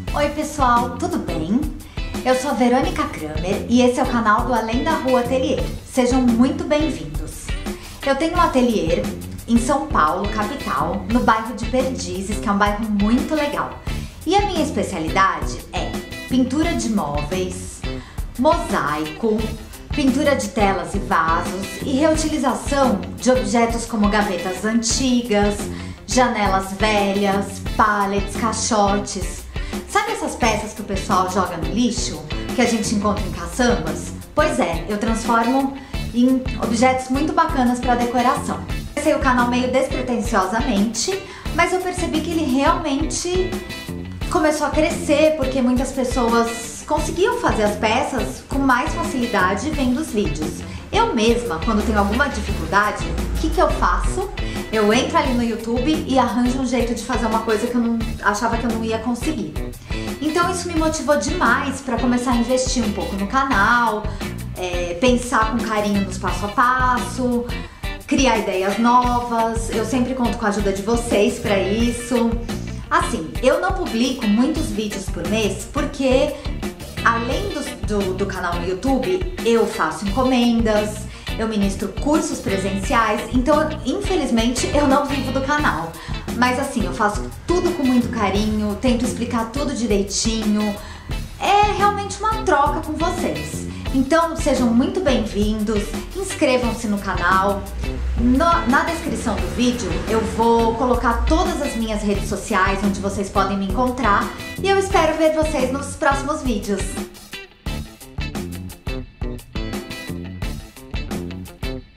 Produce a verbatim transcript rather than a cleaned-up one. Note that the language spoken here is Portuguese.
Oi pessoal, tudo bem? Eu sou a Verônica Kramer e esse é o canal do Além da Rua Ateliê. Sejam muito bem-vindos. Eu tenho um ateliê em São Paulo, capital, no bairro de Perdizes, que é um bairro muito legal. E a minha especialidade é pintura de móveis, mosaico, pintura de telas e vasos e reutilização de objetos como gavetas antigas, janelas velhas, pallets, caixotes. Sabe essas peças que o pessoal joga no lixo, que a gente encontra em caçambas? Pois é, eu transformo em objetos muito bacanas para decoração. Comecei o canal meio despretensiosamente, mas eu percebi que ele realmente começou a crescer porque muitas pessoas conseguiam fazer as peças com mais facilidade vendo os vídeos. Eu mesma, quando tenho alguma dificuldade, o que que eu faço? Eu entro ali no YouTube e arranjo um jeito de fazer uma coisa que eu não achava que eu não ia conseguir. Então isso me motivou demais para começar a investir um pouco no canal, é, pensar com carinho nos passo a passo, criar ideias novas. Eu sempre conto com a ajuda de vocês para isso. Assim, eu não publico muitos vídeos por mês porque, além do, do, do canal no YouTube, eu faço encomendas, eu ministro cursos presenciais, então infelizmente eu não vivo do canal. Mas assim, eu faço tudo com muito carinho, tento explicar tudo direitinho, é realmente uma troca com vocês. Então sejam muito bem-vindos, inscrevam-se no canal. No, na descrição do vídeo eu vou colocar todas as minhas redes sociais onde vocês podem me encontrar e eu espero ver vocês nos próximos vídeos.